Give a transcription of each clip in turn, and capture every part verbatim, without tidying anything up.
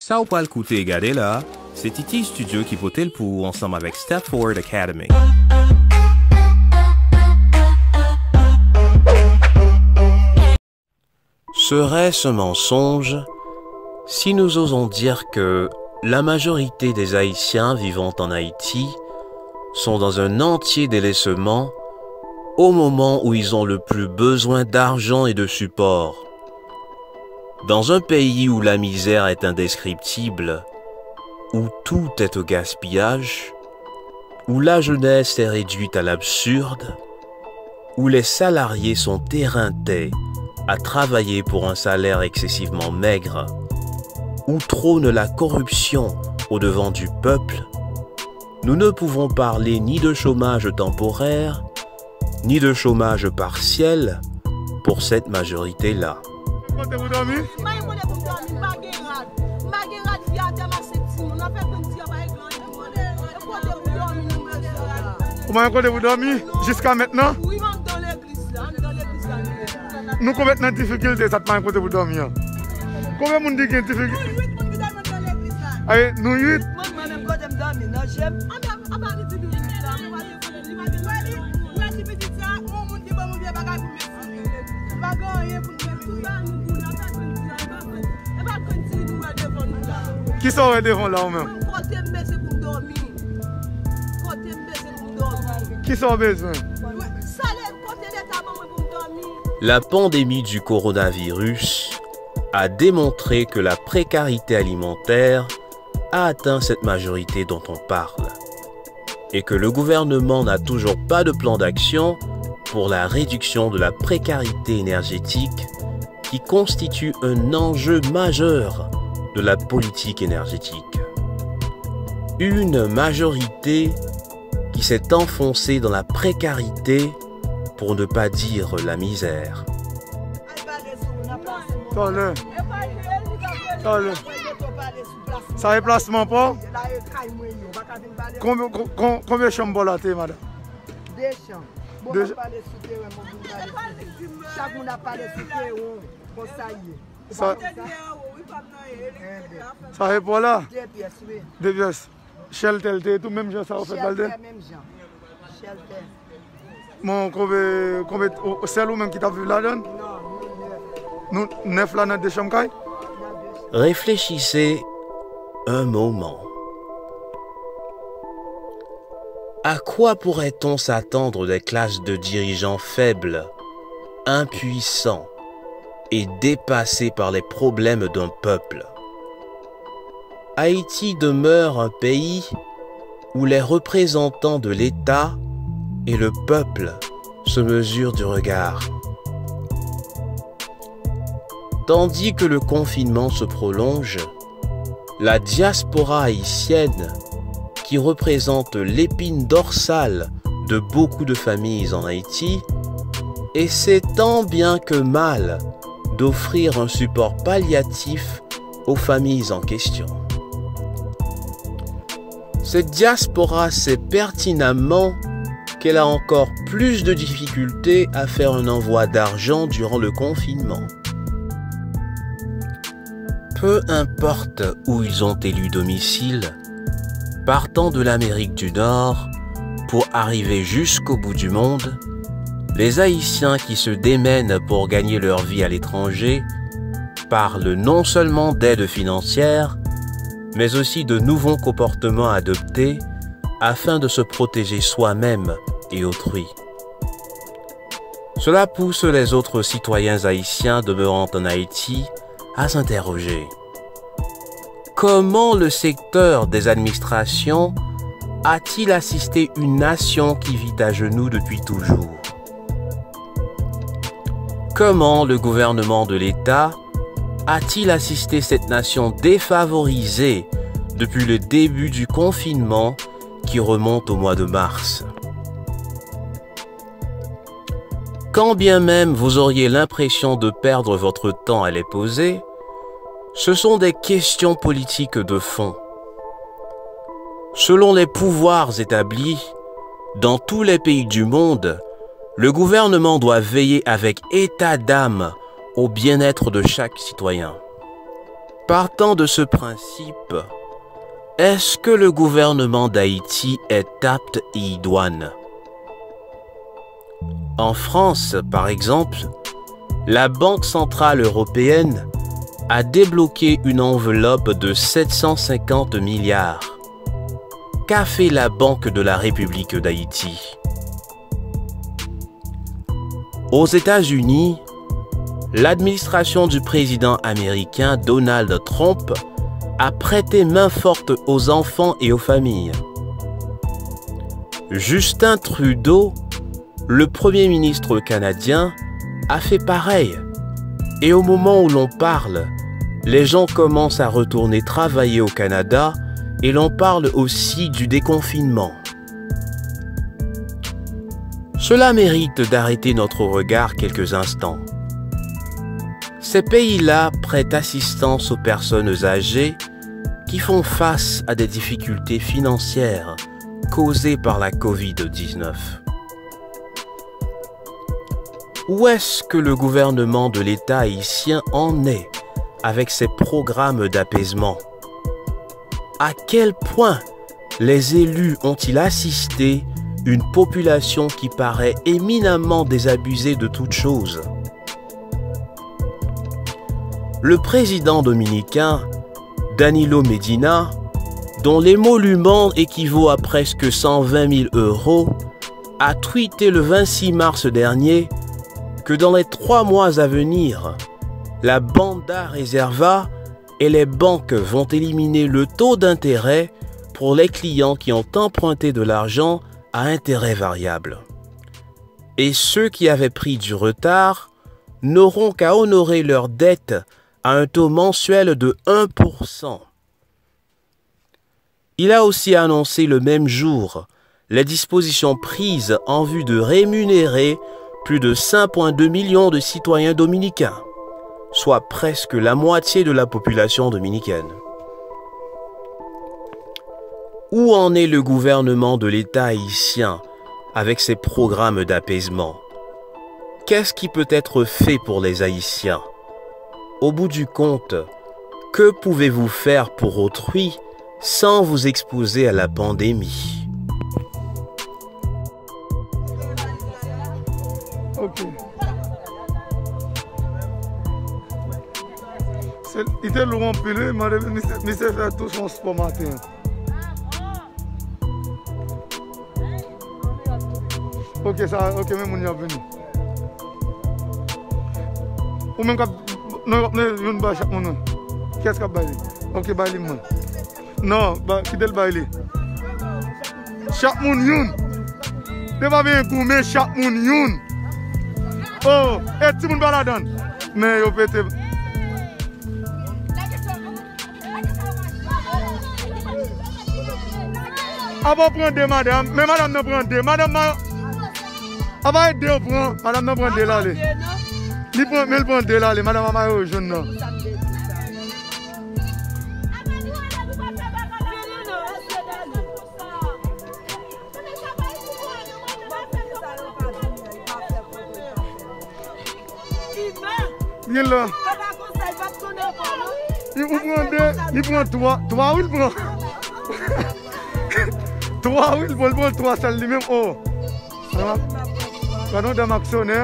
Ça ou pas le coûter, regardez là, c'est Titi Studio qui votait le pour ensemble avec Step Forward Academy. Serait-ce un mensonge si nous osons dire que la majorité des Haïtiens vivant en Haïti sont dans un entier délaissement au moment où ils ont le plus besoin d'argent et de support? Dans un pays où la misère est indescriptible, où tout est au gaspillage, où la jeunesse est réduite à l'absurde, où les salariés sont éreintés à travailler pour un salaire excessivement maigre, où trône la corruption au-devant du peuple, nous ne pouvons parler ni de chômage temporaire, ni de chômage partiel pour cette majorité-là. Comment vous dormir jusqu'à maintenant? Oui, dans l'église là, dans l'église là. Nous combien de difficultés ça te côté vous dormir? Combien de monde dit qu'il y a des difficultés? Nous huit monde qui dorment dans l'église là. Allez, nous huit. Moi même quand je dormir, non j'aime. Ah bah tu dis là, on va dire il va dire ouais, ouais, petit ça, mon monde qui va me bien bagarre pour me. Pas gagner pour me tout ça, nous pour la personne qui va pas continuer nous devant nous là. Qui sont devant là ou même? Côté me c'est pour dormir. Côté me c'est pour dormir. Qui sont besoin? La pandémie du coronavirus a démontré que la précarité alimentaire a atteint cette majorité dont on parle et que le gouvernement n'a toujours pas de plan d'action pour la réduction de la précarité énergétique qui constitue un enjeu majeur de la politique énergétique. Une majorité qui s'est enfoncée dans la précarité pour ne pas dire la misère. Attends-le. Attends-le. Ça déplacement pas? Combien, combien, combien de chambres là, madame? Deux chambres. Deux... Chaque monde a parlé sous terre, pour ça y est. Ça, ça est pas là? Deux pièces, oui. Deux pièces. Shelter, tout même genre ça vous fait balder? Shelter, même genre. Shelter. Mon combien, combien, c'est vous même qui t'a vu là-dedans? Non, nous neuf là dans des chambres? Réfléchissez un moment. À quoi pourrait-on s'attendre des classes de dirigeants faibles, impuissants et dépassés par les problèmes d'un peuple? Haïti demeure un pays où les représentants de l'État et le peuple se mesurent du regard. Tandis que le confinement se prolonge, la diaspora haïtienne, qui représente l'épine dorsale de beaucoup de familles en Haïti, essaie tant bien que mal d'offrir un support palliatif aux familles en question. Cette diaspora sait pertinemment qu'elle a encore plus de difficultés à faire un envoi d'argent durant le confinement. Peu importe où ils ont élu domicile, partant de l'Amérique du Nord pour arriver jusqu'au bout du monde, les Haïtiens qui se démènent pour gagner leur vie à l'étranger parlent non seulement d'aide financière, mais aussi de nouveaux comportements adoptés afin de se protéger soi-même et autrui. Cela pousse les autres citoyens haïtiens demeurant en Haïti à s'interroger. Comment le secteur des administrations a-t-il assisté une nation qui vit à genoux depuis toujours? Comment le gouvernement de l'État a-t-il assisté cette nation défavorisée depuis le début du confinement qui remonte au mois de mars? Quand bien même vous auriez l'impression de perdre votre temps à les poser, ce sont des questions politiques de fond. Selon les pouvoirs établis, dans tous les pays du monde, le gouvernement doit veiller avec état d'âme au bien-être de chaque citoyen. Partant de ce principe, est-ce que le gouvernement d'Haïti est apte et idoine? En France, par exemple, la Banque centrale européenne a débloqué une enveloppe de sept cent cinquante milliards. Qu'a fait la Banque de la République d'Haïti? Aux États-Unis, l'administration du président américain Donald Trump a prêté main forte aux enfants et aux familles. Justin Trudeau, le Premier ministre canadien, a fait pareil. Et au moment où l'on parle, les gens commencent à retourner travailler au Canada et l'on parle aussi du déconfinement. Cela mérite d'arrêter notre regard quelques instants. Ces pays-là prêtent assistance aux personnes âgées qui font face à des difficultés financières causées par la covid dix-neuf. Où est-ce que le gouvernement de l'État haïtien en est avec ses programmes d'apaisement? À quel point les élus ont-ils assisté une population qui paraît éminemment désabusée de toutes choses? Le président dominicain, Danilo Medina, dont l'émolument équivaut à presque cent vingt mille euros, a tweeté le vingt-six mars dernier que dans les trois mois à venir, la Banda Reserva et les banques vont éliminer le taux d'intérêt pour les clients qui ont emprunté de l'argent à intérêt variable. Et ceux qui avaient pris du retard n'auront qu'à honorer leurs dettes à un taux mensuel de un pour cent. Il a aussi annoncé le même jour les dispositions prises en vue de rémunérer plus de cinq virgule deux millions de citoyens dominicains, soit presque la moitié de la population dominicaine. Où en est le gouvernement de l'État haïtien avec ses programmes d'apaisement? Qu'est-ce qui peut être fait pour les Haïtiens? Au bout du compte, que pouvez-vous faire pour autrui sans vous exposer à la pandémie? Ok. Il était lourd en pile, mais c'est fait tout son sport matin. Ok, ça, ok, même on y a venu. Ou même quand non, non, non, chaque monde. Qu'est-ce qu'il y a? Ok, baili moi. Non, quittez le baili. Chaque monde youn. Ne pas bien gourmet chaque monde youn. Oh, et tout le monde baladon. Mais yo pété. Avant prendre deux madame, mais madame ne prend deux. Madame avant être deux prend, madame ne prend deux là. Il prend, mais elle prend deux là, madame a maillot jaune non. Il là. Il prend deux, il prend trois, trois où il prend? Trois où il prend, il prend trois salles lui-même. Oh. Pardon de m'actionner.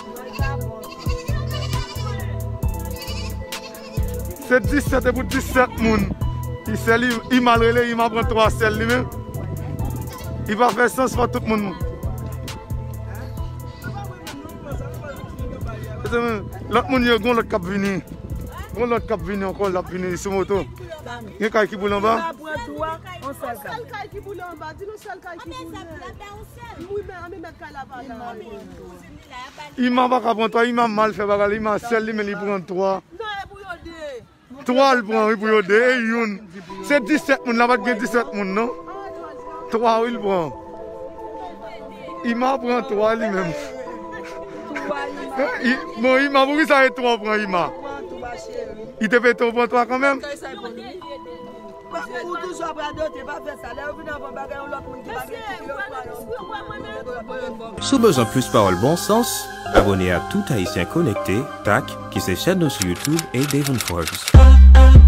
C'est dix-sept pour dix-sept moun. Il s'est il m'a relé, il m'a pris trois selles lui-même. Il va faire sens pour tout le monde. L'autre monde, il y a l'autre cap venu. L'autre cap venu encore, l'autre venu sur moto. Il y a quelqu'un qui boule en bas. Il m'a pas prendre toi, il m'a mal fait, il m'a celle mais il prend trois. Trois, il prend, il prend deux. C'est dix-sept moun, là-bas, il y a dix-sept moun, non? Trois, il prend. Il m'a pris trois lui-même. Bon, il m'a pris ça et trois prend, il m'a. Il te fait trois pour toi quand même? Sous besoin plus parole bon sens, abonnez à Tout Haïtien Connecté, T A C, qui s'est chaîne sur YouTube et Devon Forbes.